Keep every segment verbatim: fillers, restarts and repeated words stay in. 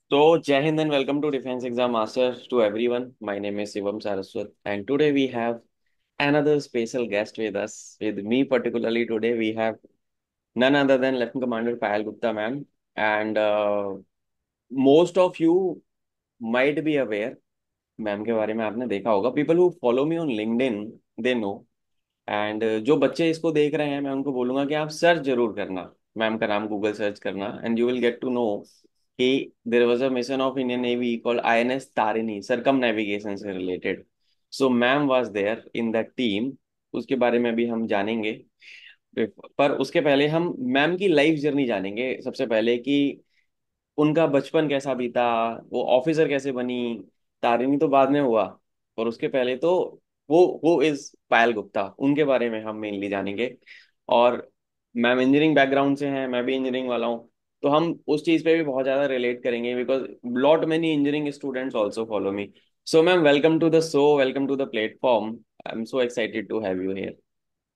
So, Jai Hind and welcome to Defense Exam Master to everyone. My name is Shivam Saraswat, and today we have another special guest with us. With me, particularly today, we have none other than Lieutenant Commander Payal Gupta, ma'am. And uh, most of you might be aware, ma'am के बारे में आपने देखा होगा. People who follow me on LinkedIn, they know. And जो बच्चे इसको देख रहे हैं मैं उनको बोलूंगा कि आप सर्च जरूर करना. मैम का नाम गूगल सर्च करना and you will get to know कि there was a mission of Indian Navy called INS Tarini circumnavigation से related. So ma'am was there in that team. उसके बारे में भी हम जानेंगे. पर उसके पहले हम मैम की लाइफ जर्नी जानेंगे सबसे पहले कि उनका बचपन कैसा बीता, वो ऑफिसर कैसे बनी. तारिणी तो बाद में हुआ, और उसके पहले तो वो वो इज पायल गुप्ता, उनके बारे में हम मेनली जानेंगे. और मैम इंजीनियरिंग बैकग्राउंड से हैं, मैं भी इंजीनियरिंग वाला हूँ. तो हम उस चीज़ पे भी बहुत ज़्यादा रिलेट करेंगे because lot many engineering students also follow me. So ma'am, welcome to the show, welcome to the platform. I am so excited to have you here.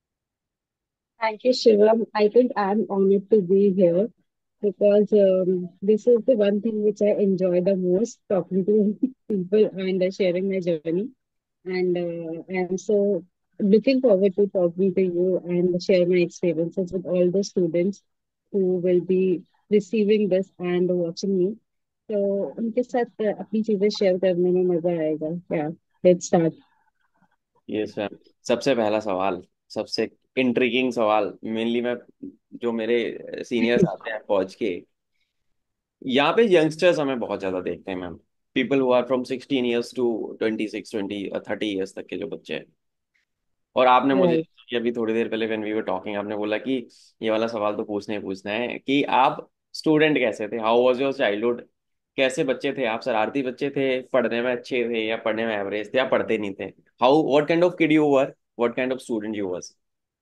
Thank you, Shivam. I think I'm honored to be here because um, this is the one thing which I enjoy the most, talking to people and uh, sharing my journey. And uh, I am so looking forward to talking to you and share my experiences with all the students who will be receiving this and watching me. तो उनके साथ uh, अपनी चीजें share करने में मजा आएगा. Yeah, let's start. Yes ma'am. सबसे पहला सवाल, सबसे इंट्रिगिंग सवाल, मेनली मैं जो मेरे सीनियर्स आते हैं फौज के, यहाँ पे यंगस्टर्स हमें बहुत ज्यादा देखते हैं ma'am. People who are from sixteen years to twenty six twenty thirty years तक के जो बच्चे हैं. और आपने मुझे Right. ये अभी थोड़ी देर पहले व्हेन वी वर टॉकिंग आपने बोला कि ये वाला सवाल तो पूछना ही पूछना है कि आप स्टूडेंट कैसे थे, हाउ वाज योर चाइल्डहुड. कैसे बच्चे थे आप, शरारती बच्चे थे, पढ़ने में अच्छे थे, या पढ़ने में एवरेज थे, या पढ़ते नहीं थे. How, what kind of kid you were, what kind of student you was.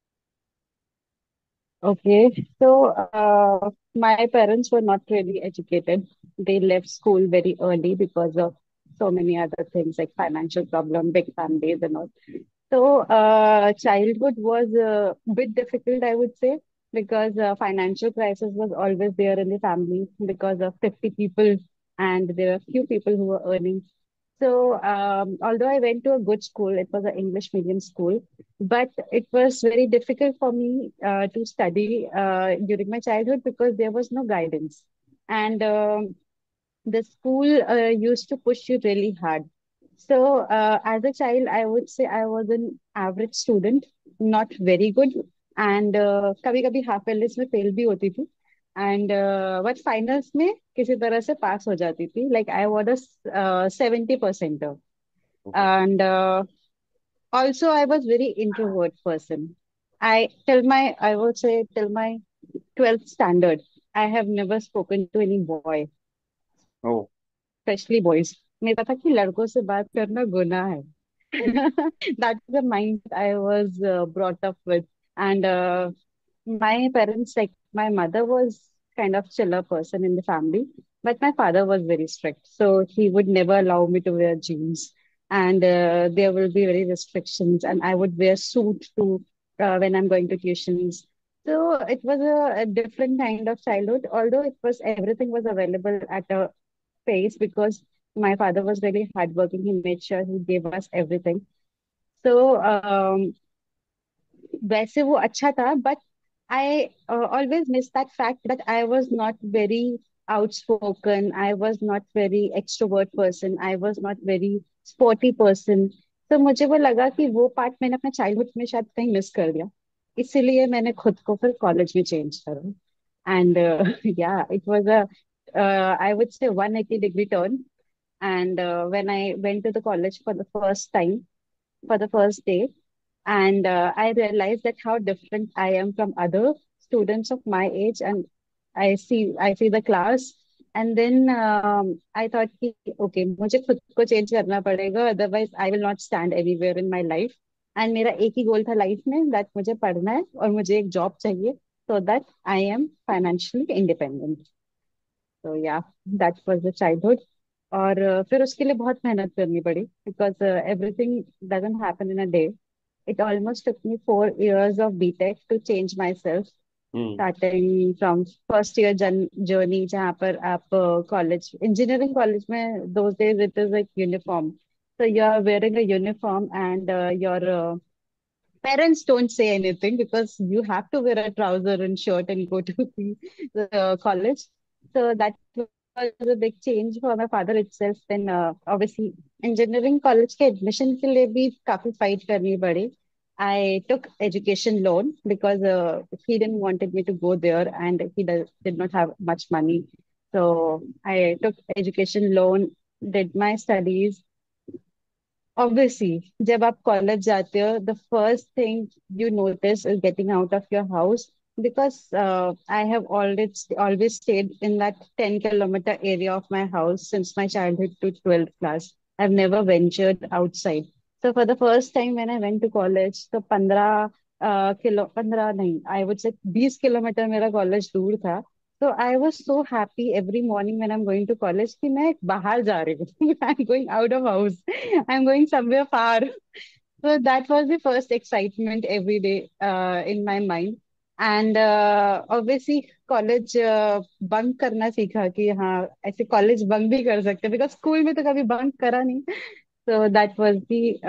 Okay, so uh, my parents were not really educated. They left school very early because of so many other things like financial problem, big families, and all. So uh, childhood was a bit difficult, I would say, because uh, financial crisis was always there in the family because of fifty people, and there were few people who were earning. So, um, although I went to a good school, it was an English medium school, but it was very difficult for me uh, to study uh, during my childhood because there was no guidance. And um, the school uh, used to push you really hard. So, uh, as a child, I would say I was an average student, not very good, and uh, कभी कभी half Alice में fail भी होती थी. And but finals में किसी तरह से पास हो जाती थी. Like I was seventy percent. Okay. And also I was very introvert person. I till my I would say till my twelfth standard, I have never spoken to any boy, oh. especially boys. मेरे पता कि लड़कों से बात करना गुनाह है. That is the mind I was uh, brought up with. And uh, my parents, like my mother was kind of chiller person in the family, but my father was very strict. So he would never allow me to wear jeans. And uh, there will be very restrictions, and I would wear suit to uh, when I'm going to tuitions. So it was a, a different kind of childhood, although it was everything was available at a pace because my father was really hardworking. He made sure he gave us everything. So um, वैसे वो अच्छा था, but I uh, always miss that fact that I was not very outspoken. I was not very extrovert person. I was not very sporty person. तो मुझे वो लगा कि वो पार्ट मैंने अपने चाइल्डहुड में शायद कहीं मिस कर दिया. इसीलिए मैंने खुद को फिर कॉलेज में चेंज करा. And yeah it was a I would say one eighty degree turn. And uh, when I went to the college for the first time, for the first day, and uh, I realized that how different I am from other students of my age. And I see I see the class, and then um, I thought कि okay, मुझे खुद को change करना पड़ेगा, otherwise I will not stand anywhere in my life. And मेरा एक ही गोल था life में, that मुझे पढ़ना है और मुझे एक जॉब चाहिए, so that I am financially independent. तो yeah that was the childhood. और uh, फिर उसके लिए बहुत मेहनत करनी पड़ी because everything doesn't happen in a day. It almost took me four years of B Tech to change myself hmm. Starting from first year journey, जहाँ पर आप कॉलेज, इंजीनियरिंग कॉलेज में those days it is like uniform. So you are wearing a uniform, and uh, your uh, parents don't say anything because you have to wear a trouser and shirt and go to the, the uh, college. So that was a big change for my father itself. Then uh, obviously engineering college के admission के लिए भी काफी fight करनी पड़ी. I took education loan because uh, he didn't wanted me to go there, and he does, did not have much money. So I took education loan, did my studies. Obviously, जब आप college जाते हो, the first thing you notice is getting out of your house, because uh, I have always always stayed in that ten kilometer area of my house since my childhood to twelfth class. I've never ventured outside. So for the first time when I went to college, तो पंद्रह uh, kilo पंद्रह नहीं, I would say बीस kilometre मेरा college दूर था. So I was so happy every morning when I'm going to college कि मैं बाहर जा रही हूँ. I'm going out of house. I'm going somewhere far. So that was the first excitement every day uh, in my mind. And uh, obviously college bunk करना सीखा कि हाँ ऐसे कॉलेज बंक भी कर सकते हैं, बिकॉज स्कूल में तो कभी बंक करा नहीं. So that was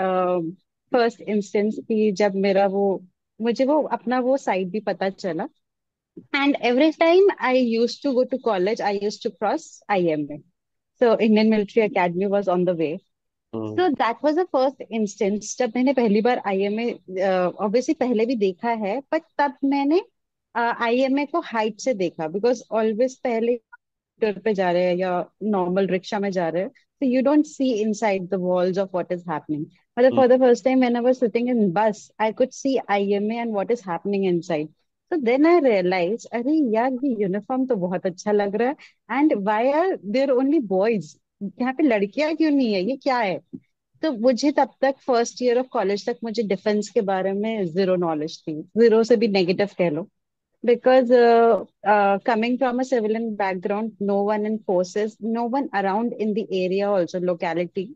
the first instance कि जब मेरा वो मुझे वो अपना वो साइड भी पता चला. And every time I used to go to college, I used to cross I M A. So Indian Military Academy was on the way. Hmm. So that was the first instance जब मैंने पहली बार I M A, obviously पहले भी देखा है, but तब मैंने आई एम ए को हाइट से देखा, बिकॉज ऑलवेज पहले स्कूटर पे जा रहे हैं या नॉर्मल रिक्शा में जा रहे हैं, so you don't see inside the walls of what is happening. But hmm. for the first time when I was sitting in bus, I could see I M A and what is happening inside. So then I realized, अरे यार ये uniform तो बहुत अच्छा लग रहा है, and why are there only boys, यहाँ पे लड़कियां क्यों नहीं है, ये क्या है. तो मुझे तब तक फर्स्ट ईयर ऑफ कॉलेज तक मुझे डिफेंस के बारे में जीरो नॉलेज थी, जीरो से भी नेगेटिव कह लो. Because uh, uh, coming from a civilian background, no one in forces, no one around in the area, also locality,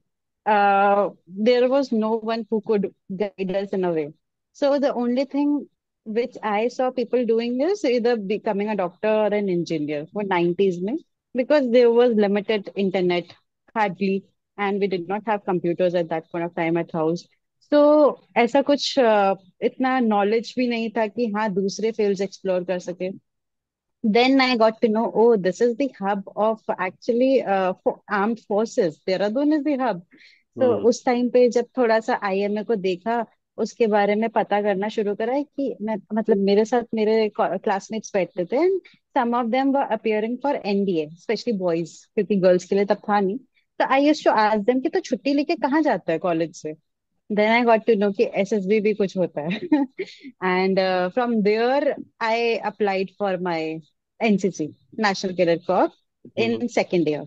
uh, there was no one who could guide us in a way. So the only thing which I saw people doing is either becoming a doctor or an engineer for nineties में, because there was limited internet, hardly, and we did not have computers at that point of time at house. तो ऐसा कुछ अ, इतना knowledge भी नहीं था कि हाँ दूसरे फील्ड्स एक्सप्लोर कर सके. Then I got to know, oh this is the hub of actually armed forces, Dehradun is the hub. तो हम्म। उस टाइम पे जब थोड़ा सा आई एम ए को देखा, उसके बारे में पता करना शुरू करा है कि मैं, मतलब मेरे साथ मेरे क्लासमेट्स बैठते थे, and some of them were appearing for N D A, specially boys, क्योंकि गर्ल्स के लिए तब था नहीं. तो I used to ask them कि तो छुट्टी लेके कहाँ जाता है कॉलेज से. Then I got to know कि एस एस बी भी कुछ होता है. And uh, from there I applied for my N C C, National Cadet Corps, in hmm. second year.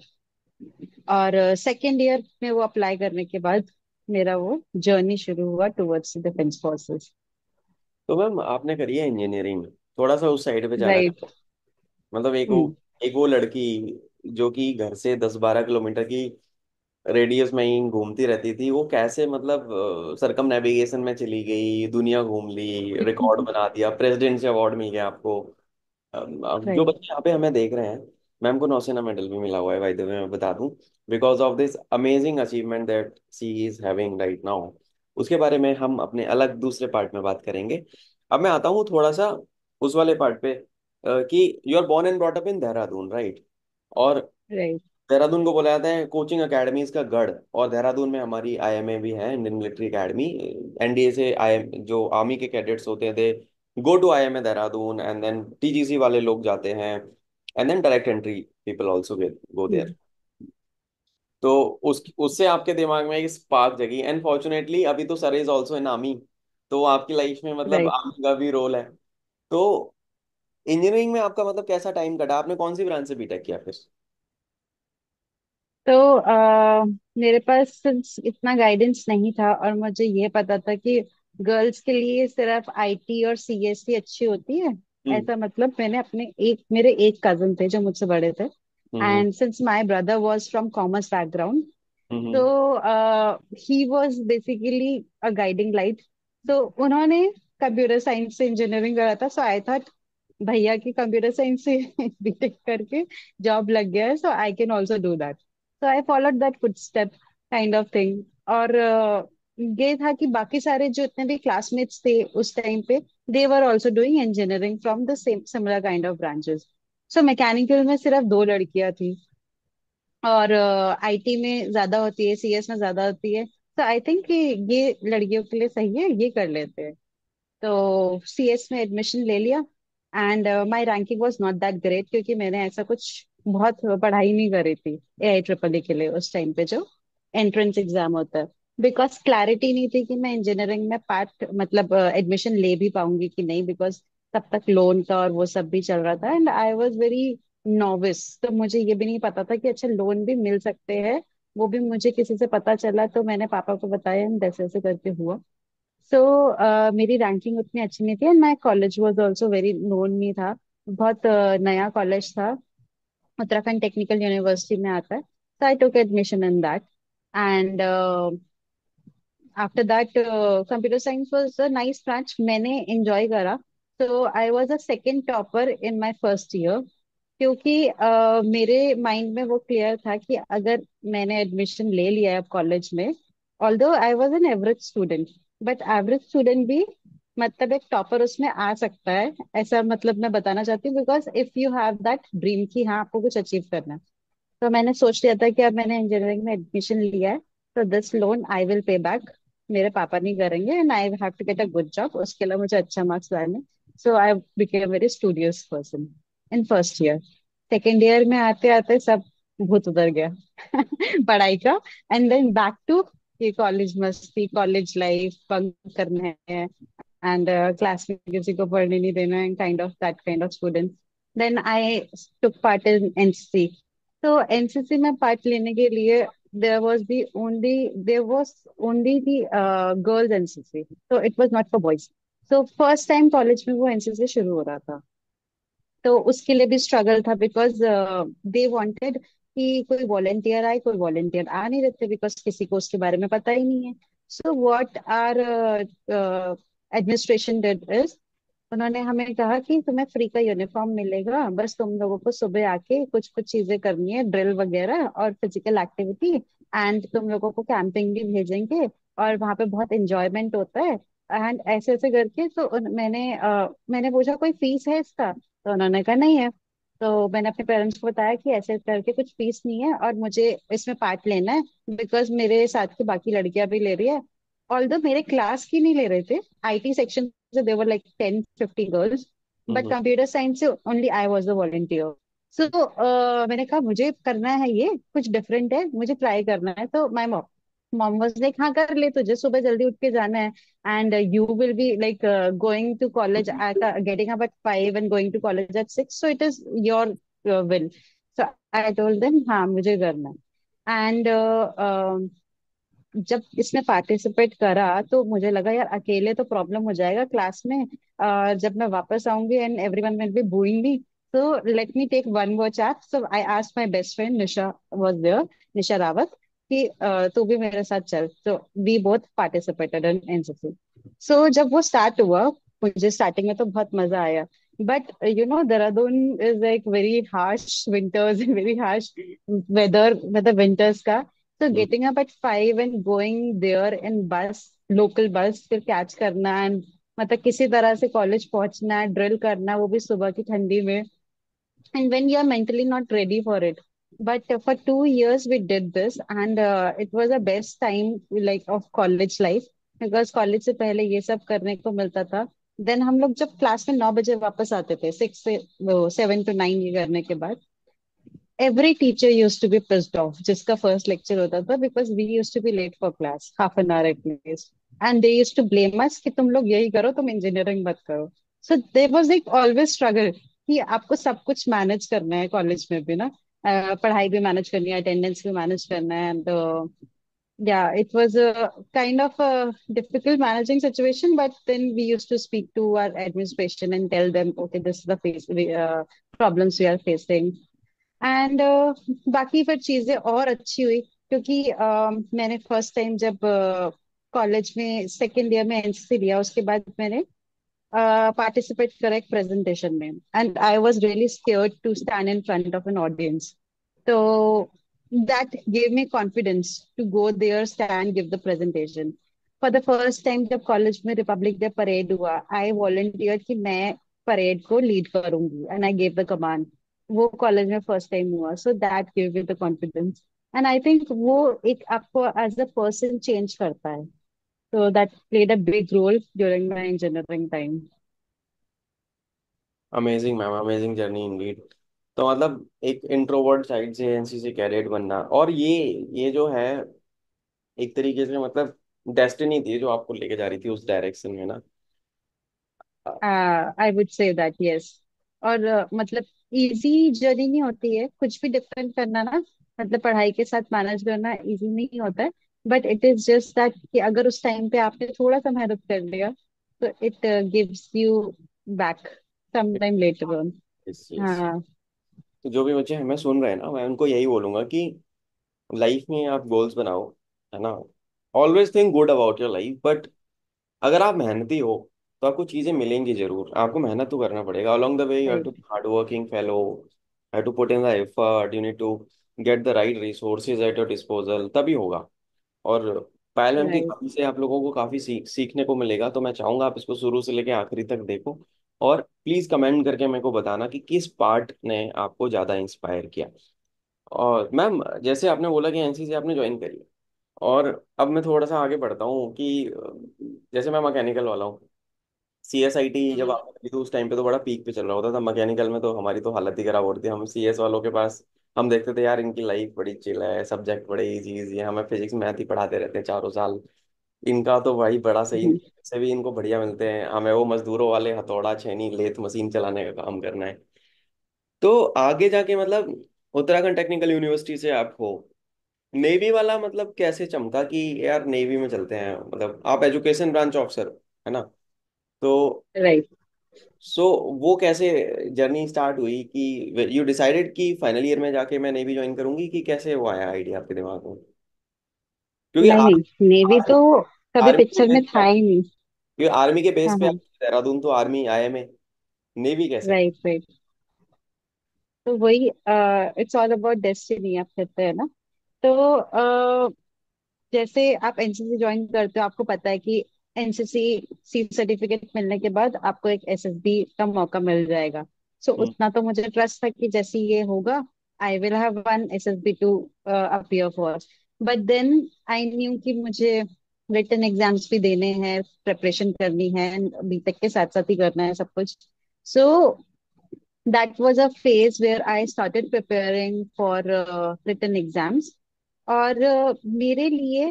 और सेकेंड ईयर में वो अप्लाई करने के बाद मेरा वो जर्नी शुरू हुआ टुवर्ड्स डिफेंस फोर्सेस. तो मैम आपने करी है इंजीनियरिंग, थोड़ा सा उस साइड पे जाना राइट. चाहूँ। मतलब एक वो हम्म. एक वो लड़की जो कि घर से दस बारह किलोमीटर की रेडियस में ही घूमती रहती थी, वो कैसे मतलब सरकम नेविगेशन में चली गई, दुनिया घूम ली, रिकॉर्ड बना दिया, प्रेसिडेंट से अवार्ड मिल गया आपको। अब अब जो राइट. बच्चे यहाँ पे हमें देख रहे हैं, मैम को नौसेना मेडल भी मिला हुआ है, बाय द वे मैं बता दूं, because of this amazing achievement that she is having right now. उसके बारे में हम अपने अलग दूसरे पार्ट में बात करेंगे। अब मैं आता हूँ थोड़ा सा उस वाले पार्ट पे, अ, कि you are born and brought up in Dehradun, right? और राइट. देहरादून को बोला जाता है कोचिंग एकेडमीज का गढ़, और देहरादून में हमारी आई एम ए भी है, Indian military academy. N D A से आई एम जो आर्मी के कैडेट्स होते हैं, they go to I M A Dehradun, and then T G C वाले लोग जाते हैं, and then direct entry people also go there. तो उस उससे आपके दिमाग में एक स्पार्क जगी, एंड फॉर्चुनेटली अभी तो sir is also in army, तो आपकी लाइफ में मतलब राइट. आर्मी का भी रोल है। तो इंजीनियरिंग में आपका मतलब कैसा टाइम कटा, आपने कौन सी ब्रांच से बीटेक किया फिर? तो अ, मेरे पास सिर्फ इतना गाइडेंस नहीं था, और मुझे ये पता था कि गर्ल्स के लिए सिर्फ आई टी और सी एस सी अच्छी होती है. हम्म। ऐसा मतलब मैंने अपने एक मेरे एक कजन थे जो मुझसे बड़े थे, hmm. And since my brother was from commerce background, hmm. तो he was basically uh guiding light. तो उन्होंने कंप्यूटर साइंस से इंजीनियरिंग करा था, सो आई थॉट भैया की कंप्यूटर साइंस से बीटेक करके जॉब लग गया है, so I can also do that. So I followed that footstep kind of thing. और अ, ये था कि बाकी सारे जो इतने भी क्लासमेट्स थे उस टाइम पे, they were also doing engineering from the same similar kind of branches. So mechanical में सिर्फ दो लड़कियां थी, और आईटी में ज्यादा होती है, सीएस में ज्यादा होती है। तो आई थिंक कि ये लड़कियों के लिए सही है, ये कर लेते हैं। तो सीएस में एडमिशन ले लिया। And my ranking was not that great, क्योंकि मैंने ऐसा कुछ बहुत पढ़ाई नहीं करी थी ए आई ट्रिपल ई के लिए उस टाइम पे, जो एंट्रेंस एग्जाम होता है। बिकॉज क्लैरिटी नहीं थी कि मैं इंजीनियरिंग में पार्ट मतलब एडमिशन ले भी पाऊंगी कि नहीं, बिकॉज तब तक लोन का और वो सब भी चल रहा था, and I was very novice. तो मुझे ये भी नहीं पता था कि अच्छा लोन भी मिल सकते हैं। वो भी मुझे किसी से पता चला, तो मैंने पापा को बताया एंड ऐसे ऐसे करके हुआ। सो so, uh, मेरी रैंकिंग उतनी अच्छी नहीं थी, and my college was also very known नहीं था। बहुत uh, नया कॉलेज था, उत्तराखंड टेक्निकल यूनिवर्सिटी में आता है। So I took admission in that. And after that computer science was a nice branch, मैंने एंजॉय करा। So I was a second topper in my first year, क्योंकि uh, मेरे mind में वो क्लियर था कि अगर मैंने एडमिशन ले लिया है अब कॉलेज में, although I was an average student, but average student भी मतलब एक टॉपर उसमें आ सकता है, ऐसा मतलब मैं बताना चाहती हूँ। Because if you have that dream कि हाँ आपको कुछ अचीव करना है, तो मैंने सोच लिया था कि अब मैंने इंजीनियरिंग में एडमिशन लिया है, तो this loan I will pay back. मेरे पापा नहीं करेंगे, and I have to get a good job, उसके लिए मुझे अच्छा मार्क्स लाने। So I became very studious person in first year. Second year में आते आते सब भूत उतर गया पढ़ाई का। एंड देन बैक टू ये कॉलेज मस्ती, कॉलेज लाइफ, बंक करना है, एंड क्लास में किसी को पढ़ने नहीं देना, and kind of that kind of student. Then I took part in NCC. तो एनसीसी में पार्ट लेने के लिए there was the only there was only the girls NCC, तो it was not for boys. तो फर्स्ट टाइम कॉलेज में वो NCC शुरू हो रहा था, तो उसके लिए भी स्ट्रगल था। बिकॉज दे वांटेड कि कोई वॉलेंटियर आए, कोई वॉलेंटियर आ नहीं रहते, बिकॉज किसी को उसके बारे में पता ही नहीं है। So what are administration did is, उन्होंने हमें कहा कि तुम्हें फ्री का यूनिफॉर्म मिलेगा, बस तुम लोगों को सुबह आके कुछ कुछ चीजें करनी है, ड्रिल वगैरह और फिजिकल एक्टिविटी, एंड तुम लोगों को कैंपिंग भी भेजेंगे, और वहां पे बहुत इंजॉयमेंट होता है। एंड ऐसे ऐसे करके तो उन, मैंने अ, मैंने पूछा कोई फीस है इसका, तो उन्होंने कहा नहीं है। तो मैंने अपने पेरेंट्स को बताया कि ऐसे करके कुछ फीस नहीं है, और मुझे इसमें पार्ट लेना है, बिकॉज मेरे साथ की बाकी लड़कियां भी ले रही है। ऑल्दो मेरे क्लास की नहीं ले रहे थे, आईटी सेक्शन से there were like ten fifty girls, but hmm. Computer science से only I was the volunteer. So मैंने कहा मुझे करना है, ये कुछ डिफरेंट है, मुझे ट्राई करना है। तो my mom mom was like हाँ कर ले, तुझे सुबह जल्दी उठ के जाना है, and you will be like going to college at getting up at five and going to college at six, so it is your will. So I told them हाँ मुझे करना है। एंड जब इसने पार्टिसिपेट करा तो मुझे लगा यार अकेले तो प्रॉब्लम हो जाएगा क्लास में, अ, जब मैं वापस आऊंगी and everyone will be booing me. So let me take one more chance, so I asked my best friend Nisha was there, Nisha Rawat, कि अ, तू भी मेरे साथ चल। तो we both participated in NCC. So जब वो स्टार्ट हुआ, मुझे स्टार्टिंग में तो बहुत मजा आया, but you know Dehradun is like very harsh winters, very harsh weather, मतलब विंटर्स का। So hmm. getting up at five and going there in bus, local bus, फिर कैच करना एंड मतलब किसी तरह से कॉलेज पहुंचना है, ड्रिल करना, वो भी सुबह की ठंडी में, and when you are mentally not ready for it. But uh, for two years we did this, and uh, it was the best time like of college life, because college से पहले ये सब करने को मिलता था। देन हम लोग जब क्लास में नौ बजे वापस आते थे, सिक्स से सेवन टू नाइन ये करने के बाद, every teacher used to be pissed off जिसका first lecture होता था, because we used to be late for class half an hour at least, and they used to blame us कि तुम लोग यही करो, तुम इंजीनियरिंग मत करो। So there was like always struggle कि आपको सब कुछ मैनेज करना है कॉलेज में भी ना, अह, पढ़ाई भी मैनेज करनी है, अटेंडेंस भी मैनेज करना है, and uh, yeah, it was a kind of a difficult managing situation, but then we used to speak to our administration and tell them, okay, this is the face, uh, problems we are facing। And बाकी फिर चीजें और अच्छी हुई, क्योंकि uh, मैंने first time जब college में सेकेंड ईयर में एनसीसी लिया, उसके बाद मैंने पार्टिसिपेट करा एक प्रेजेंटेशन में, and I was really scared to stand in front of an audience. तो that gave me confidence to go there, stand, give the presentation. For the first time जब कॉलेज में रिपब्लिक डे परेड हुआ, I volunteer कि मैं parade को lead करूंगी, and I gave the command. वो college में फर्स्ट टाइम हुआ, so that give me the confidence. And I think वो एक आपको एज अ पर्सन चेंज करता है. So that played a big role during my engineering time. Amazing ma'am, amazing journey indeed. तो मतलब एक इंट्रोवर्ट साइड से एनसीसी कैडेट बनना, और ये ये जो है एक तरीके से मतलब डेस्टिनी थी जो आपको लेके जा रही थी उस डायरेक्शन में ना। Uh, I would say that yes. और uh, मतलब इजी जर्नी नहीं होती है कुछ भी डिफरेंट करना ना. मतलब पढ़ाई के साथ मैनेज करना इजी नहीं होता है. But it is just that कि अगर उस टाइम पे आपने थोड़ा सा मेहनत कर लिया, तो it gives you back some time later on. Yes yes. हाँ. तो जो भी बच्चे हमें सुन रहे हैं ना, मैं उनको यही बोलूंगा कि लाइफ में आप गोल्स बनाओ, है ना। Always think good about your life, but अगर आप मेहनती हो तो आपको चीजें मिलेंगी जरूर। आपको मेहनत तो करना पड़ेगा, along the way you have to right. Hard working fellow, have to put in the effort, you need to get the right resources at your disposal, तभी होगा। और पायल मैम की राइट. कहानी से आप लोगों को काफी सीख सीखने को मिलेगा, तो मैं चाहूंगा आप इसको शुरू से लेकर आखिरी तक देखो। और प्लीज कमेंट करके मेरे को बताना कि किस पार्ट ने आपको ज्यादा इंस्पायर किया। और मैम जैसे आपने बोला कि एनसीसी आपने ज्वाइन करी, और अब मैं थोड़ा सा आगे बढ़ता हूँ कि अ, जैसे मैं मैकेनिकल वाला हूँ। सी एस आई टी जब हम्म. आपने करी तो उस टाइम पे तो बड़ा पीक पे चल रहा होता था मैकेनिकल में, तो हमारी तो हालत ही खराब हो रही थी। हम सी एस वालों के पास हम देखते थे यार इनकी लाइफ बड़ी चिल है, सब्जेक्ट बड़े इजी इजी है, हमें फिजिक्स मैथ ही पढ़ाते रहते हैं चारों साल। इनका तो भाई बड़ा सही, हम्म. से भी इनको बढ़िया मिलते हैं, हमें वो मजदूरों वाले हथौड़ा छेनी लेथ मशीन चलाने का काम करना है। तो आगे जाके मतलब उत्तराखंड टेक्निकल यूनिवर्सिटी से आप हो, नेवी वाला मतलब कैसे चमका कि यार नेवी में चलते हैं, मतलब आप एजुकेशन ब्रांच ऑफिसर है ना। तो राइट. सो वो कैसे जर्नी स्टार्ट हुई कि यू डिसाइडेड कि फाइनल ईयर में जाके मैं नेवी ज्वाइन करूंगी, कि कैसे वो आया आइडिया आपके दिमाग में? क्योंकि नहीं नहीं, नेवी आर्मी तो कभी आर्मी के पिक्चर बेस में पे था ही नहीं. क्योंकि आर्मी के बेस हाँ पे आप हाँ. देहरादून तो आर्मी आए में, नेवी कैसे? राइट. राइट. तो वही, इट्स ऑल अबाउट डेस्टिनी आप कहते हैं ना. तो uh, जैसे आप एनसीसी ज्वाइन करते हो, आपको पता है कि एनसीसी सी सर्टिफिकेट मिलने के बाद आपको एक एसएसबी का मौका मिल जाएगा. सो हम्म उतना तो मुझे ट्रस्ट था कि जैसे ये होगा, I will have one SSB to appear for. But then I knew कि मुझे रिटन एग्जाम्स भी देने हैं, प्रिपरेशन करनी है, बीटेक के साथ साथ ही करना है सब कुछ. सो that was a phase where I started preparing for uh, written exams. और uh, मेरे लिए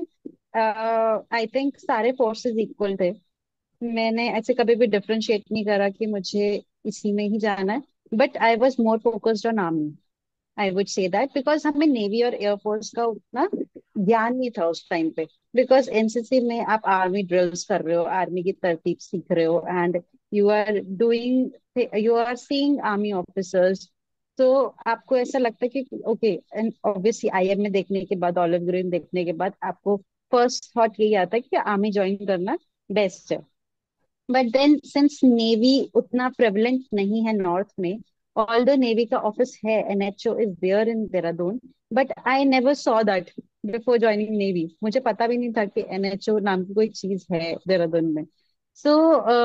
आई थिंक सारे फोर्सेस इक्वल थे. मैंने ऐसे कभी भी डिफरेंशिएट नहीं करा कि मुझे इसी में ही जाना है. But I was more focused on army. I would say that because हमें नेवी और एयरफोर्स का उतना ज्ञान नहीं था उस टाइम पे. बिकॉज एनसीसी में आप आर्मी ड्रिल्स कर रहे हो, आर्मी की तरतीब सीख रहे हो, and you are doing you are seeing army officers. तो आपको ऐसा लगता है कि ओके, एंड ऑब्वियसली आईएम में देखने के बाद, ऑलिव ग्रीन देखने के बाद आपको फर्स्ट थॉट यही आता है कि आर्मी ज्वाइन करना बेस्ट है. बट देन सिंस नेवी उतना प्रेवलेंट नहीं है नॉर्थ में, ऑल द नेवी का ऑफिस है, NHO is there in Dehradun, but I never saw that before joining navy. मुझे पता भी नहीं था कि एनएचओ नाम की कोई चीज है देहरादून में. सो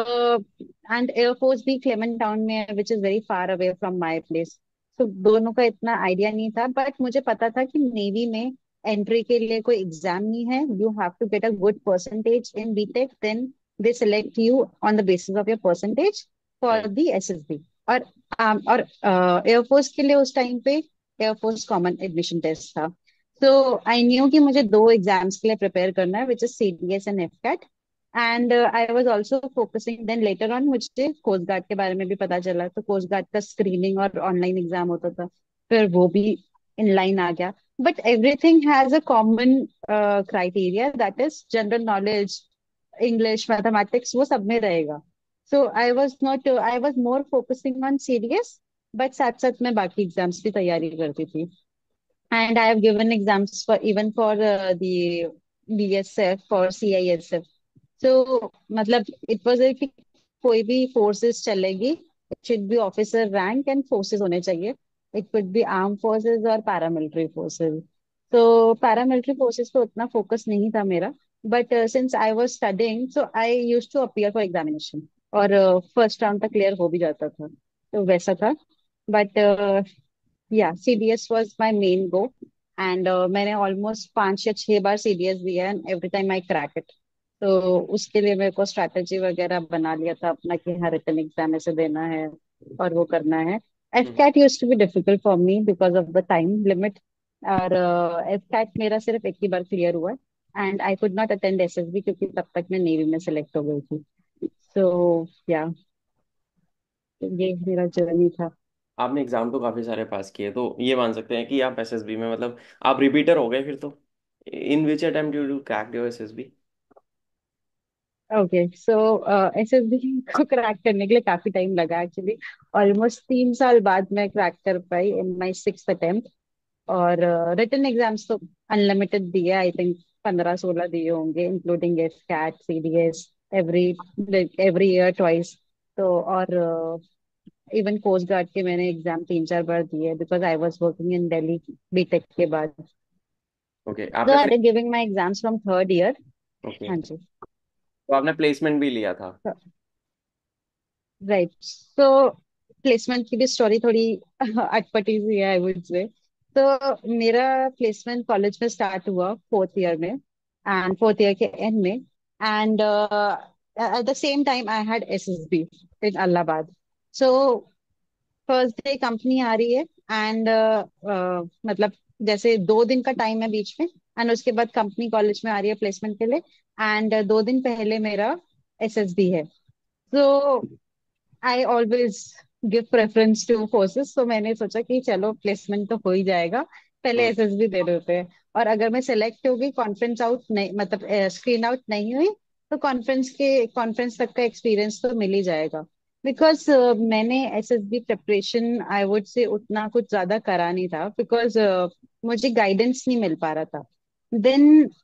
एंड एयरफोर्स भी क्लेमेंट टाउन में है, which is very far away from my place. तो दोनों का इतना आइडिया नहीं था, बट मुझे पता था कि नेवी में एंट्री के लिए कोई एग्जाम नहीं है. You have to get a good percentage in BTech, then they select you on the basis of your percentage for right. the S S B. और um, और एयरफोर्स के लिए उस टाइम पे एयरफोर्स कॉमन एडमिशन टेस्ट था. तो आई knew कि मुझे दो एग्जाम्स के लिए प्रिपेयर करना है, which is CDS and AFCAT. And I was also focusing, then later on मुझे कोस्ट गार्ड के बारे में भी पता चला, तो कोस्ट गार्ड का स्क्रीनिंग और ऑनलाइन एग्जाम होता था, फिर वो भी इन लाइन आ गया. But everything has a common criteria, that is general knowledge, English, mathematics, वो सब में रहेगा. So I was not I was more focusing on serious. But साथ साथ मैं बाकी एग्जाम्स की तैयारी करती थी. And I have given exams for even for the BSF और सीआईएसएफ. सो मतलब इट वाज कोई भी फोर्सेस चलेगी, it should be officer rank and forces होने चाहिए। It could be arm forces और पैरामिलिट्री फोर्सेस। तो पैरामिलिट्री फोर्सेस पे उतना फोकस नहीं था मेरा। But since I was studying, so I used to appear for examination, और फर्स्ट राउंड तक क्लियर हो भी जाता था, तो वैसा था। बट या C D S was my main go. And मैंने ऑलमोस्ट पांच या छह बार सी डी एस दिया and every time I crack it. तो उसके लिए मेरे को स्ट्रैटेजी वगैरह बना लिया था अपना कि हाँ, रिटन एग्जाम ऐसे देना है और वो करना है। F hmm. CAT use to be difficult for me because of the time limit. और एफ कैट मेरा सिर्फ एक ही बार क्लियर हुआ है, and I could not attend S S B क्योंकि तब तक मैं नेवी में सेलेक्ट हो गई थी। सो या, ये मेरा जर्नी था। आपने एग्जाम तो काफी सारे पास किए, तो ये मान सकते हैं कि आप एसएसबी में मतलब आप रिपीटर हो गए फिर तो। In which attempt you crack your SSB? Okay, so S S B को क्रैक करने के लिए काफी टाइम लगा एक्चुअली। ऑलमोस्ट तीन साल बाद मैं क्रैक कर पाई इन माई सिक्स अटेम्प्ट। और रिटन एग्जाम्स तो अनलिमिटेड दिए, आई थिंक पंद्रह सोलह दिए होंगे, including F CAT, C D S, every every year twice. तो और इवन कोस्ट गार्ड के मैंने एग्जाम तीन चार बार दिए because I was working in Delhi BTech के बाद। ओके, सो आपने I play am giving my exams from third year. Okay, हाँ जी। तो आपने प्लेसमेंट भी लिया था? राइट, सो प्लेसमेंट की भी स्टोरी थोड़ी अटपटी सी है, आई वुड से। तो मेरा प्लेसमेंट कॉलेज में स्टार्ट हुआ फोर्थ ईयर में, एंड फोर्थ ईयर के एंड में। And at the same time I had S S B in Allahabad. So first day company आ रही है, एंड मतलब जैसे दो दिन का टाइम है बीच में, एंड उसके बाद कंपनी कॉलेज में आ रही है प्लेसमेंट के लिए। एंड दो दिन पहले मेरा एस एस बी है। तो I always give preference to forces, तो मैंने सोचा कि चलो प्लेसमेंट तो हो ही जाएगा, पहले हम्म। एस एस बी दे देते हैं। और अगर मैं सेलेक्ट हो गई, कॉन्फ्रेंस आउट नहीं, मतलब स्क्रीन आउट नहीं हुई, तो कॉन्फ्रेंस के कॉन्फ्रेंस तक का एक्सपीरियंस तो मिल ही जाएगा। बिकॉज मैंने S S B preparation I would say उतना कुछ ज्यादा करा नहीं था, बिकॉज मुझे गाइडेंस नहीं मिल पा रहा था। देन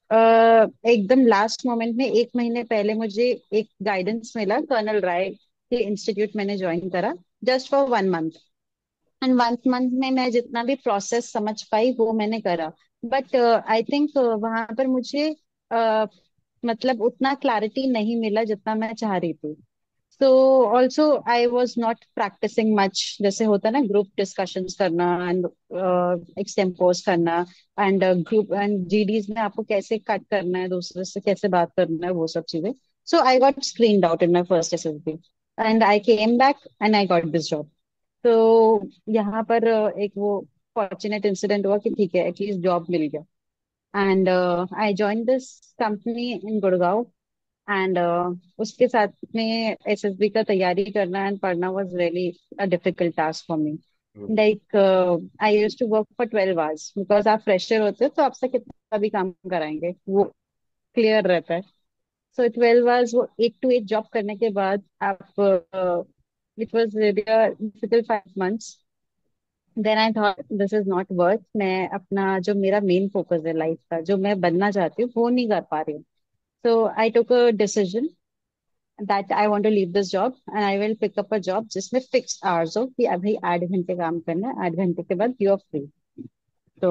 एकदम लास्ट मोमेंट में एक महीने पहले मुझे एक गाइडेंस मिला कर्नल राय के इंस्टीट्यूट, मैंने ज्वाइन करा just for one month. And one month में मैं जितना भी प्रोसेस समझ पाई वो मैंने करा। बट आई थिंक वहां पर मुझे uh, मतलब उतना क्लैरिटी नहीं मिला जितना मैं चाह रही थी। So also I was not practicing much, जैसे होता है ना ग्रुप डिस्कशंस करना एंड एक्सटेम्पोज करना, and group and G Ds में आपको कैसे कट करना है, दूसरे से कैसे बात करना है, वो सब चीजें। So I got screened out in my first S S B, and I came back and I got this job. तो यहाँ पर uh, एक वो फॉर्चुनेट इंसिडेंट हुआ कि ठीक है, एटलीस्ट जॉब मिल गया। And I join this company in Gurgaon. And उसके साथ में एस एस बी का तैयारी करना एंड पढ़ना was really a difficult task for me. Hmm. Like I used to work for twelve hours, because आप फ्रेशर होते हो तो आपसे कितना भी काम कराएंगे वो क्लियर रहता है। सो ट्वेल्व आवर्स वो एट टू एट जॉब करने के बाद आप, it was really difficult five months. Then I thought this is not worth, मैं अपना जो मेरा मेन फोकस है लाइफ का, जो मैं बनना चाहती हूँ वो नहीं कर पा रही हूँ। So I took a decision that I want to leave this job and I will pick up a job जिसमें फिक्स्ड आवर्स हो कि अभी आठ घंटे काम करना है, आठ घंटे के बाद यू आर फ्री। तो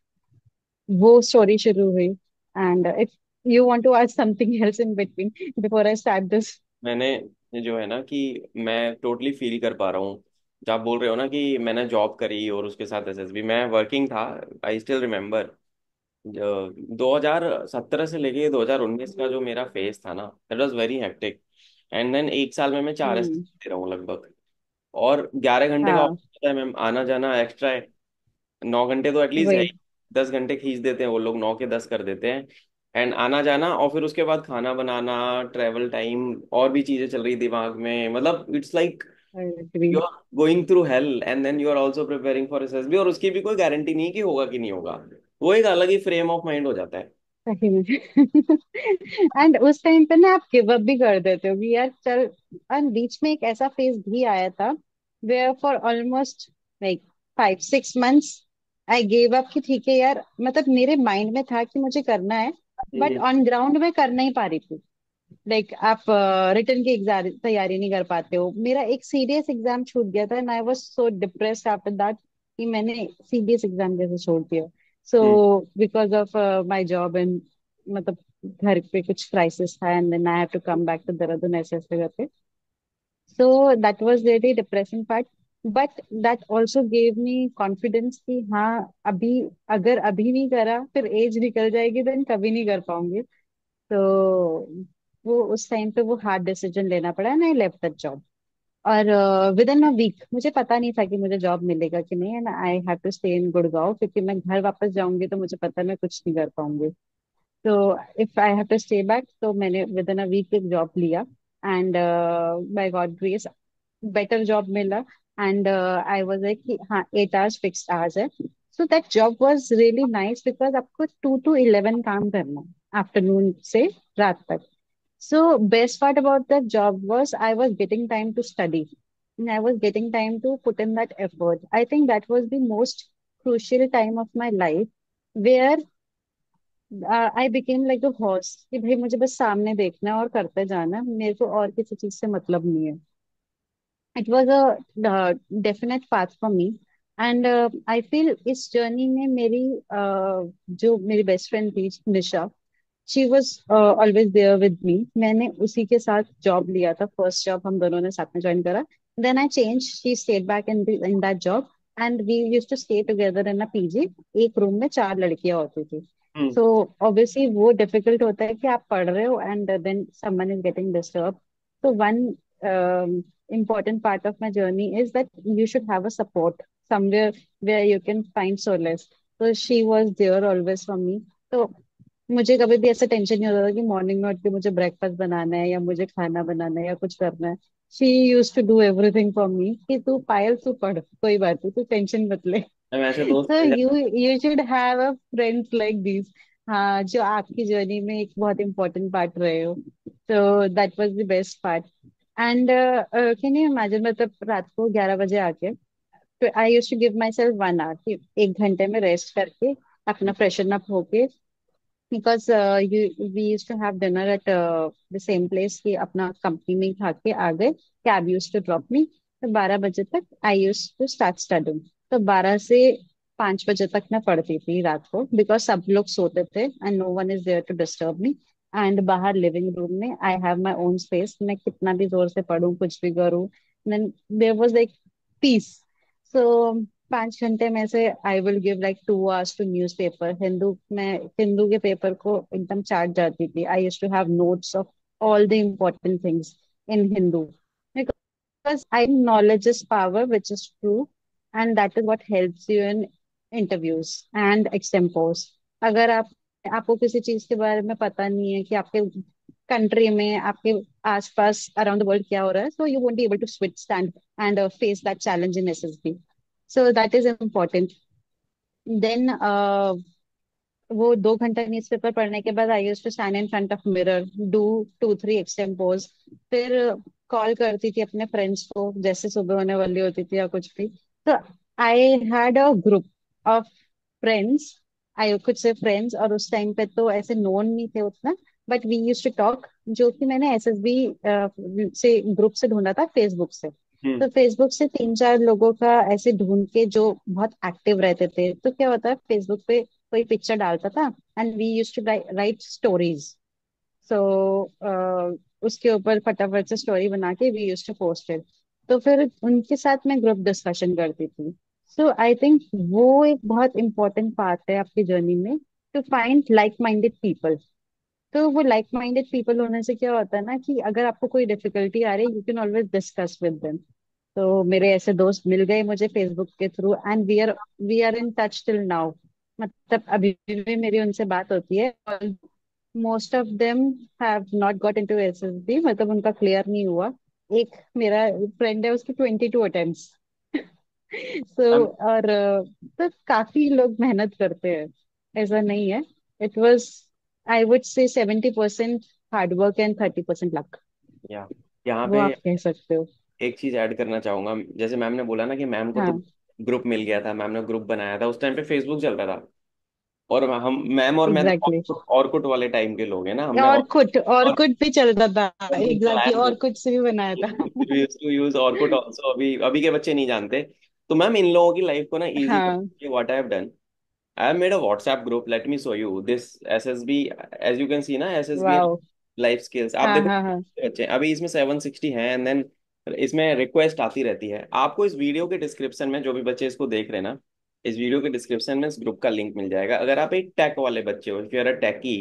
वो स्टोरी शुरू हुई। And if you want to ask something else in between before I start this. मैंने ये जो है ना कि मैं टोटली फील कर पा रहा हूँ। जब आप बोल रहे हो ना कि मैंने जॉब करी और उसके साथ एसएसबी मैं वर्किंग था। आई स्टिल रिमेम्बर दो हज़ार सत्रह से लेके दो हज़ार उन्नीस का जो मेरा फेज था ना, that was very hectic. And then एक साल में मैं चार एस हम्म। दे रहा हूँ लगभग। और ग्यारह घंटे का हाँ, ऑफिस होता है मैम, आना जाना एक्स्ट्रा है। नौ घंटे तो एटलीस्ट है ही। वही। दस घंटे खींच देते हैं वो लोग, नौ के दस कर देते हैं। एंड आना जाना, और फिर उसके बाद खाना बनाना, ट्रेवल टाइम, और भी चीजें चल रही दिमाग में, मतलब it's like I agree. You are going through hell and then you are also preparing for SSB, और उसकी भी कोई गारंटी नहीं कि होगा कि नहीं होगा। वो एक अलग ही फ्रेम ऑफ माइंड हो जाता है। सही में। एंड उस टाइम पे ना आप गिव अप भी कर देते हो कि यार चल। एंड बीच में एक ऐसा फेज भी आया था where for almost like five six months I gave up कि ठीक है यार, मतलब मेरे माइंड में था कि मुझे करना है, बट हम्म। ऑन ग्राउंड में कर नहीं पा रही थी। लाइक आप रिटर्न की एग्जाम तैयारी नहीं कर पाते हो। मेरा एक सीरियस एग्जाम छूट गया था and I was so depressed after that कि मैंने सीरियस एग्जाम कैसे छोड़ दिया। So hmm. Because of my job and मतलब घर पे कुछ क्राइसिस था and then I have to come back to Dehradun ऐसे ऐसे करके। So that was really depressing part, but that also gave me confidence कि हाँ, अभी अगर अभी नहीं करा फिर एज निकल जाएगी, देन कभी नहीं कर पाऊंगी। तो वो उस टाइम पे वो हार्ड डिसीजन लेना पड़ा and I left that job. और विद इन अ वीक मुझे पता नहीं था कि मुझे जॉब मिलेगा कि नहीं, and I have to stay in Gurgaon क्योंकि मैं घर वापस जाऊंगी तो मुझे पता है मैं कुछ नहीं कर पाऊंगी। तो if I have to stay back तो मैंने विद इन अ वीक एक जॉब लिया and by God grace better job मिला। एंड आई वाज लाइक कि हाँ, एट आवर्स फिक्स्ड आवर्स है। So that job was really nice because आपको two to eleven काम करना है, आफ्टरनून से रात तक। So best part about that job was I was getting time to study and I was getting time to put in that effort. I think that was the most crucial time of my life where uh, I became like a horse कि भाई मुझे बस सामने देखना है और करते जाना है, मेरे को और किसी चीज से मतलब नहीं है। It was a uh, definite path for me and uh, I feel इस जर्नी में मेरी uh, जो मेरी बेस्ट फ्रेंड थी Nisha, she was always there with me. मैंने उसी के साथ जॉब लिया था, फर्स्ट जॉब हम दोनों ने साथ में ज्वाइन करा। Then I change, she stayed back in in that job and we used to stay together in a PG. एक रूम में चार लड़कियां होती थी। हम्म। सो ऑब्वियसली वो डिफिकल्ट होता है कि आप पढ़ रहे हो and then someone is getting disturb. So one um, important part of my journey is that you should have a support somewhere where you can find solace. So she was there always for me. तो मुझे कभी भी ऐसा tension नहीं होता था कि morning में उठ के मुझे ब्रेकफास्ट बनाना है या मुझे खाना बनाना है या कुछ करना है। She use to do everything for me कि तू पायल तू पढ़, कोई बात नहीं, तू टेंशन मत ले। हम ऐसे दोस्त तो मिल यू जाते you should have a friends like this, हाँ, जो आपकी जर्नी में एक बहुत इंपॉर्टेंट पार्ट रहे हो। तो that was the best part. And can you imagine, मतलब रात को ग्यारह बजे आके तो I use to give my self one hour, एक घंटे में रेस्ट करके अपना हैं। फ्रेशन अप होके, because you we use to have dinner at the same place कि अपना कंपनी में ही खा के आ गए, cab use to drop me. तो बारह बजे तक I use to start studying. तो बारह से पाँच बजे तक मैं पढ़ती थी रात को बिकॉज सब लोग सोते थे and no one is there to disturb me. And बाहर लिविंग रूम में I have my own space, मैं कितना भी जोर से पढूं कुछ भी करूं, then there was like peace. So पांच घंटे में से I will give like two hours to newspaper Hindu. मैं हिंदू के पेपर को एकदम चाट जाती थी। I used to have notes of all the important things in Hindu because I think knowledge is power, which is true, and that is what helps you in interviews and examples. अगर आप आपको किसी चीज के बारे में पता नहीं है कि आपके कंट्री में आपके आसपास अराउंड द वर्ल्ड क्या हो रहा है, so you won't be able to withstand and uh, face that challenge in S S B. So that is important. Then uh, वो दो घंटा न्यूज़पेपर पढ़ने के बाद I used to stand in front of mirror, do two three extempores. फिर call करती थी अपने फ्रेंड्स को जैसे सुबह होने वाली होती थी या कुछ भी। तो I had a group of friends, I could say friends, और उस टाइम पे तो ऐसे नोन नहीं थे उतना, but we use to talk, जो कि मैंने एसएसबी से ग्रुप से ढूंढा था, फेसबुक से। हम्म। तो फेसबुक से तीन चार लोगों का ऐसे ढूंढ के जो बहुत एक्टिव रहते थे, तो क्या होता है फेसबुक पे कोई पिक्चर डालता था and we use to write stories. So उसके ऊपर फटाफट से स्टोरी बना के we use to post it. तो फिर उनके साथ मैं ग्रुप डिस्कशन करती थी। सो आई थिंक वो एक बहुत इंपॉर्टेंट पार्ट है आपकी जर्नी में, to find like minded people. तो वो लाइक माइंडेड पीपल होने से क्या होता है ना कि अगर आपको कोई डिफिकल्टी आ रही है, you can always discuss with them. तो मेरे ऐसे दोस्त मिल गए मुझे फेसबुक के through and we are we are in touch till now. मतलब अभी भी मेरी उनसे बात होती है। Most of them have not got into SSB, मतलब उनका क्लियर नहीं हुआ। एक मेरा फ्रेंड है, उसके ट्वेंटी टू अटेम्प्ट्स। सो हम और अ, तो काफी लोग मेहनत करते हैं, ऐसा नहीं है। It was, I would say seventy percent hard work and thirty percent luck, या यहाँ वो पे आप कह सकते हो। एक चीज ऐड करना चाहूंगा। जैसे मैम ने बोला ना कि मैम को तो हाँ ग्रुप मिल गया था, मैम ने ग्रुप बनाया था, उस टाइम पे फेसबुक चल रहा था। और हम मैम और मैं तो एग्जैक्टली। ऑर्कुट ऑर्कुट वाले टाइम के लोग हैं ना, हमने और और, कुछ और और कुछ भी चलता था। चलाया एग्जैक्टली, हमने। और कुछ से भी बनाया था। Use to use Orkut also, अभी अभी के बच्चे नहीं जानते। तो मैम इन लोगों की लाइफ को ना इजी हाँ। करके what I have done, I have made a WhatsApp group. Let me show you this S S B. As you can see ना, S S B wow. Life skills आप हाँ देखो हाँ हाँ। बच्चे हैं। अभी इसमें सेवन सिक्सटी है, एंड देन इसमें रिक्वेस्ट आती रहती है। आपको इस वीडियो के डिस्क्रिप्शन में, जो भी बच्चे इसको देख रहे हैं ना, इस वीडियो के डिस्क्रिप्शन में इस ग्रुप का लिंक मिल जाएगा। अगर आप एक टेक वाले बच्चे हो, if you are a techie,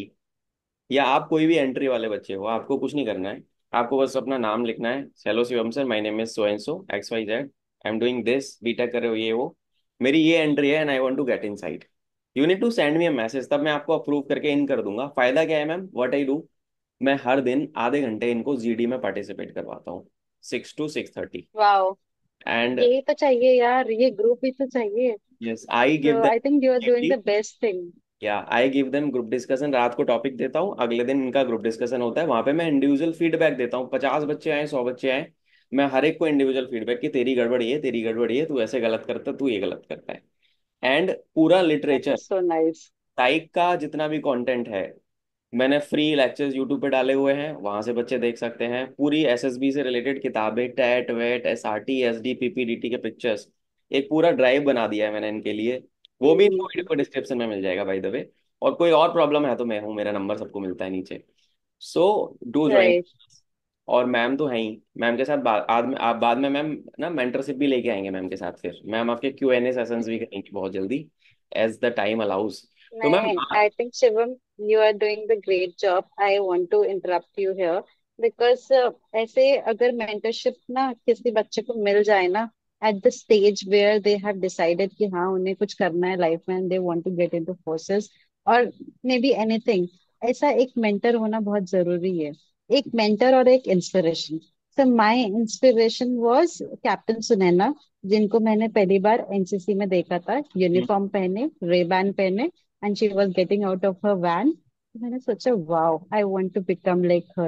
या आप कोई भी एंट्री वाले बच्चे हो, आपको कुछ नहीं करना है। आपको बस अपना नाम लिखना है, hello Shivam sir, my name is so and so X Y Z, I am doing this, BTech कर रहे हो ये वो, मेरी ये एंट्री है and I want to get inside. You need to send me a message, तब मैं आपको अप्रूव करके इन कर दूंगा। फायदा क्या है मैम, व्हाट आई डू, मैं हर दिन आधे घंटे इनको जीडी में पार्टिसिपेट करवाता हूँ, six to six thirty. Wow. And यही तो चाहिए यार, ये ग्रुप ही तो चाहिए। यस, आई गिव तो I think you are doing them, the best thing. या I give them group discussion. रात को टॉपिक देता हूँ, अगले दिन इनका ग्रुप डिस्कशन होता है, वहां पे मैं इंडिविजुअल फीडबैक देता हूँ। पचास बच्चे आए, सौ बच्चे आए, मैं हर एक को इंडिविजुअल फीडबैक कि तेरी गड़बड़ ये, तेरी गड़बड़ ये, तू ऐसे गलत करता, तू ये गलत करता है। एंड पूरा that literature, is so nice. Type का जितना भी कंटेंट है, मैंने फ्री लेक्चर्स यूट्यूब पे डाले हुए हैं, वहां से बच्चे देख सकते हैं। पूरी एसएसबी से रिलेटेड किताबें, टेट वेट एसआरटी एसडी पीपीडीटी के पिक्चर्स, एक पूरा ड्राइव बना दिया है मैंने इनके लिए। वो भी इनको वीडियो को डिस्क्रिप्शन में मिल जाएगा बाय द वे। और कोई और प्रॉब्लम है तो मैं हूँ, मेरा नंबर सबको मिलता है नीचे। So do join. राइट। और मैम तो है ही, मैम के साथ बाद बाद में आप बाद में मैम ना मेंटरशिप भी लेके आएंगे मैम के साथ। फिर मैम आपके क्यू एन ए सेशंस भी करेंगी बहुत जल्दी, एज द टाइम अलाउज। तो मैम, नहीं, I think Shivam, you are doing the great job. I want to interrupt you here because ऐसे अगर मेंटरशिप ना किसी बच्चे को मिल जाए ना, at the stage where they have decided कि हाँ उन्हें कुछ करना है लाइफ में, and they want to get into forces और मे बी एनीथिंग, ऐसा एक मेंटर होना बहुत जरूरी है। एक मेंटर और एक inspiration. So my inspiration was captain Sunaina, जिनको मैंने पहली बार एनसीसी में देखा था, यूनिफॉर्म पहने, रेबैन पहने, and she was getting out of her van. मैंने सोचा wow, I want to become like her.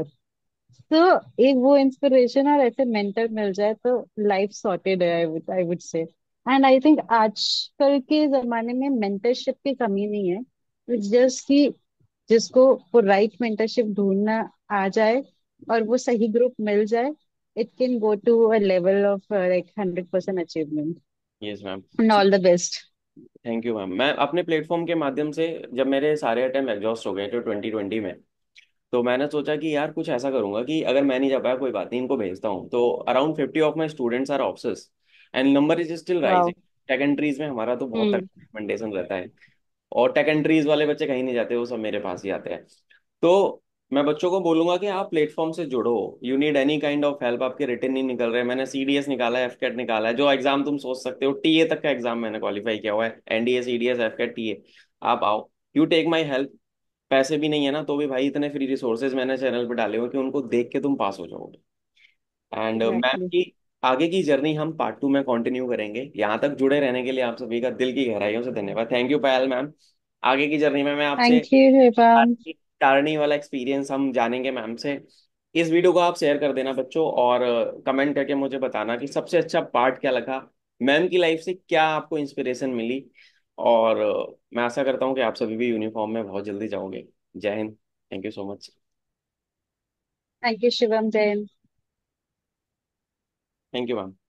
तो एक वो इंस्पिरेशन और ऐसे मेंटर मिल जाए तो लाइफ सॉर्टेड है, I would I would say. And I think आजकल के जमाने में मेंटरशिप की कमी नहीं है। इट्स जस्ट कि जिसको वो राइट मेंटरशिप ढूंढना आ जाए और वो सही ग्रुप मिल जाए, it can go to a level of like hundred percent achievement. Yes ma'am. And all the best. Thank you ma'am. मैं अपने प्लेटफॉर्म के माध्यम से, जब मेरे सारे अटेम्प्ट एग्जॉस्ट हो गए थे ट्वेंटी ट्वेंटी में, तो मैंने सोचा कि यार कुछ ऐसा करूंगा कि अगर मैं नहीं जा पाया कोई बात नहीं, इनको भेजता हूँ। तो around fifty of my students are options, and number is still wow. Rising. Secondaries में हमारा तो बहुत तक हम्म। रिकमेंडेशन रहता है, और टेक एंट्रीज वाले बच्चे कहीं नहीं जाते, वो सब मेरे पास ही आते हैं। तो मैं बच्चों को बोलूंगा कि आप प्लेटफॉर्म से जुड़ो। You need any kind of help, आपके रिटर्न नहीं निकल रहे, मैंने सीडीएस निकाला है, एफकेट निकाला है, जो एग्जाम तुम सोच सकते हो, टीए तक का एग्जाम मैंने क्वालिफाई किया हुआ है, एनडीए सीडीएस एफकेट टीए। आप आओ, यू टेक माई हेल्प। पैसे भी नहीं है ना, तो भी भाई इतने फ्री रिसोर्सेज मैंने चैनल पे डाले हुए कि उनको देख के तुम पास हो जाओगे। And ma'am exactly. की आगे की जर्नी हम पार्ट टू में कंटिन्यू करेंगे। यहाँ तक जुड़े रहने के लिए आप सभी का दिल की गहराइयों से धन्यवाद। Thank you Payal ma'am. आगे की जर्नी में मैं आपसे थैंक यू शिवम। टारनी वाला एक्सपीरियंस हम जानेंगे मैम से। इस वीडियो को आप शेयर कर देना बच्चों, और कमेंट करके मुझे बताना कि सबसे अच्छा पार्ट क्या लगा, मैम की लाइफ से क्या आपको इंस्पिरेशन मिली। और अ, मैं आशा करता हूँ कि आप सभी भी यूनिफॉर्म में बहुत जल्दी जाओगे। जय Hind. Thank you so much. Thank you Shivam Jain. Thank you ma'am.